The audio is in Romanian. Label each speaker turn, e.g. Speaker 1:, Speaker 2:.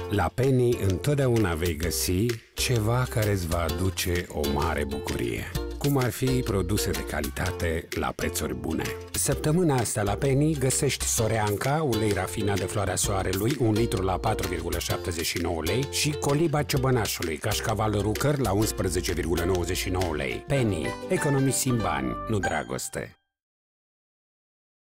Speaker 1: La Penny întotdeauna vei găsi ceva care îți va aduce o mare bucurie, cum ar fi produse de calitate la prețuri bune. Săptămâna asta la Penny găsești Soreanca, ulei rafinat de floarea soarelui, 1 litru la 4,79 lei și coliba ciobănașului, cașcaval rucăr la 11,99 lei. Penny, economisim bani, nu dragoste.